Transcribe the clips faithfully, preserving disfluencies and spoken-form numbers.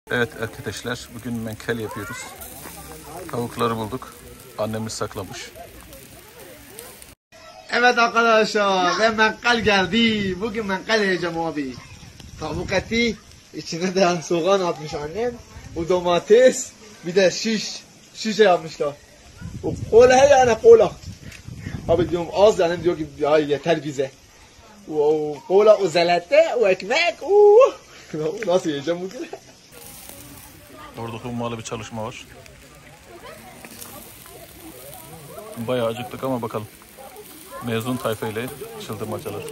Evet arkadaşlar, bugün menkel yapıyoruz. Tavukları bulduk. Annemiz saklamış. Evet arkadaşlar, ve menkel geldi. Bugün menkel yiyeceğim abi. Tavuk eti, içine de soğan atmış annem. Bu domates, bir de şiş, şişe yapmışlar. O kola yani kola. Abi diyorum az, yani diyor ki ya yeter bize. O kola, o zelette, o ekmek. Oo. Nasıl yiyeceğim bugün? Orada hummalı bir çalışma var. Bayağı acıktık ama bakalım. Mezun tayfa ile çıldırmacalar.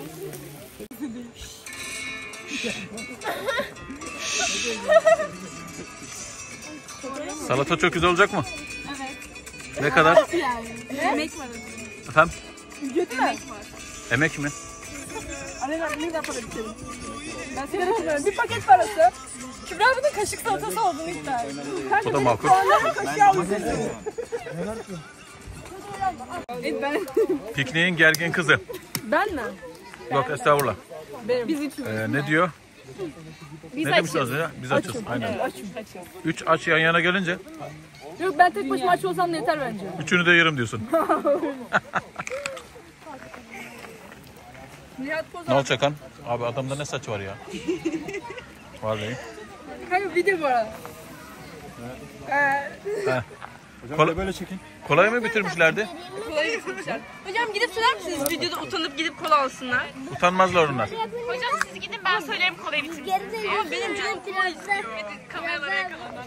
Salata çok güzel olacak mı? Evet. Ne kadar? Emek var. Efendim? Ücreti mi? Emek mi? Anne ne kadar para bitirelim? Ben seni bilmiyorum. Bir paket parası. Kübra bunun kaşık salatası olduğunu iddia ediyor. O da makul. Evet ben. Pikniğin gergin kızı. Ben mi? Yok estağfurullah. Benim. Biz üçümüz. Ee, ne diyor? Biz ne demiş az önce? Biz açız. Aynen. Evet, açım. Üç aç yan yana gelince Yok ben tek başıma aç olsam da yeter bence. üçünü de yerim diyorsun. Nihat Ne Kozan. olacak han? Abi adamda ne saç var ya? Vallahi. Kanka video bu arada. Ee, Kola, böyle çekin. Kolayı mı bitirmişlerdi? kolayı getirmişler. Hocam gidip söyler misiniz videoda utanıp gidip kola alsınlar? Utanmazlar onlar. Hocam siz gidin ben söylerim kolayı bitirmiş. Ama benim canım kola istiyor. Kameralara yakalanın.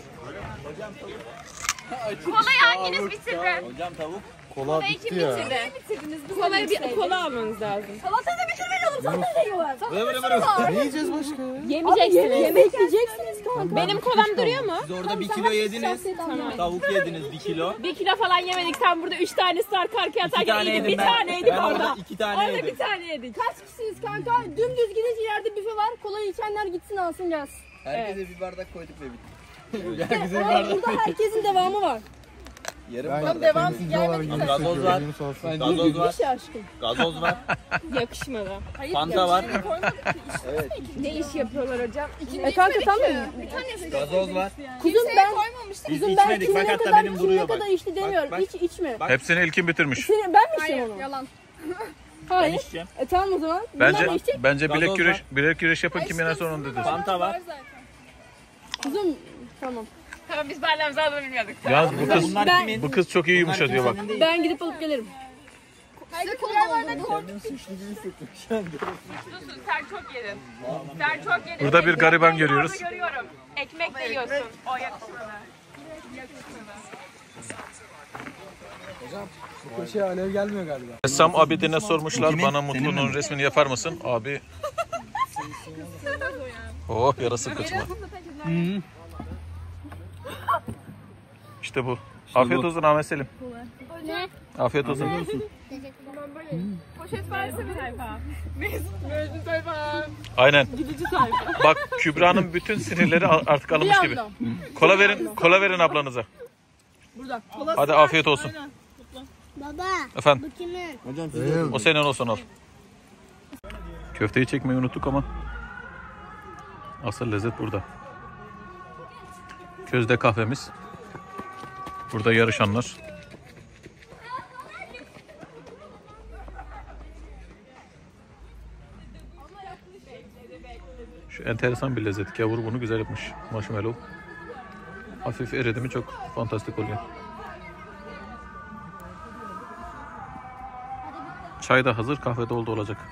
Kolayı hanginiz bitirdi? Hocam tavuk. Kolayı kim bitirdi? Kolayı bir kola almanız lazım. Salatayı da bitirmeyin oğlum. Salatayı da yiyorlar. Ne yiyeceğiz başka ya? Yemeyeceksiniz. Yemek yiyeceksiniz kanka. Benim kolam duruyor mu? Siz orada bir kilo yediniz. Tavuk yediniz bir kilo. Bir kilo falan yemedik. Sen burada üç tanesi arka arkaya atarken yedik. Bir ben. tane yedik Ben orada. orada iki tane Orada yedim. bir tane yedik. Kaç kişisiniz kanka? Dümdüz gidince yerde büfe var. Kolayı içenler gitsin alsın gelsin. Herkese bir bardak koyduk ve bitti. Ama burada herkesin devamı var. Yarım Tam bardak. devam gelmedik. Gazoz var. Gazoz var. Bir şey aşkım. Gazoz var. Yakışmadı. Hayır, Fanta var. Evet. Ne iş yapıyorlar hocam? E kanka tamam. Gazoz var. Kuzum ben Biz kuzum ben içmedik. kim Bak ne hatta kadar benim kim ne duruyor bak. kadar içti demiyorum. bak. Hiç içme. Hepsini ilkin bitirmiş. Seni, ben mi içeceğim onu? Yalan. Hayır. içeceğim. E tamam o zaman. Bunlar Bence ne içecek? bence bilek Gazoz güreş var. bilek güreş yapın kim yenerse onun dedi. Fanta var. Kuzum tamam. Tamam biz barlarımızı adını bilmiyorduk. Yalnız bu kız Bunlar Ben- kimin? bu kız çok iyi yumuşatıyor bak. Ben gidip alıp gelirim. Size kola oldu. Susun sen çok yedin. Sen çok yedin. Burada bir gariban Ben görüyoruz. orada görüyorum. Ekmek de yiyorsun. O yakışmadı. Şey alev gelmiyor galiba. Ressam Abidin'e sormuşlar bana Mutlu'nun resmini yapar mısın? Abi. Oh yarası kaçma. İşte bu. Afiyet olsun Ahmet Selim. Ne? Afiyet olsun. Poşet versene bir sayfa. Mezun sayfa. Aynen. Gidici sayfa. Bak Kübra'nın bütün sinirleri artık alınmış Bir gibi. anda. Kola verin, kola verin ablanıza. Burada. Hadi afiyet olsun. Baba, Efendim, bu kimin? Hocam size o senin olsun al. Köfteyi çekmeyi unuttuk ama asıl lezzet burada. Közde kahvemiz. Burada yarışanlar. Şu enteresan bir lezzet. Gavur bunu güzel yapmış. Marshmallow. Hafif eridi mi çok fantastik oluyor. Çay da hazır, kahve de oldu olacak.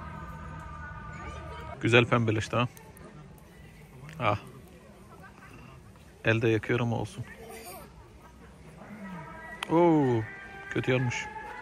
Güzel pembeleşti ha. Ah. Elde yakıyor ama olsun. Oo, kötü yanmış.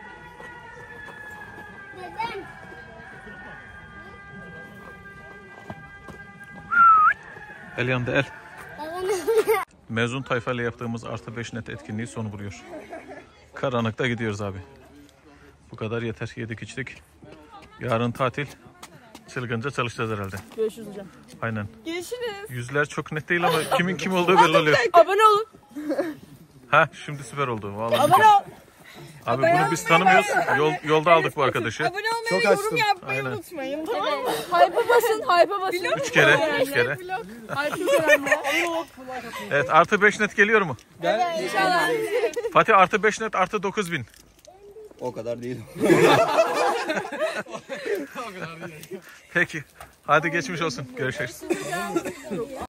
El yandı el. Mezun tayfayla yaptığımız artı beş net etkinliği sonu buluyor. Karanlıkta gidiyoruz abi. Bu kadar yeter. Yedik içtik. Yarın tatil. Çılgınca çalışacağız herhalde. Görüşürüz hocam. Aynen. Görüşürüz. Yüzler çok net değil ama kimin kim olduğu belli oluyor. Abone olun. Ha şimdi süper oldu. Vallahi. Abone ol. Abi bunu biz tanımıyoruz. Yol, yolda aldık bu arkadaşı. Abone olmayı Çok ve yorum açtım. yapmayı Aynen. unutmayın. Tamam mı? Hype'a basın, hype'a basın. Üç kere, üç kere. Hype önemli. Evet, artı beş net geliyor mu? İnşallah. Fatih artı beş net artı dokuz bin. O kadar değil. Peki. Hadi geçmiş olsun. Görüşürüz.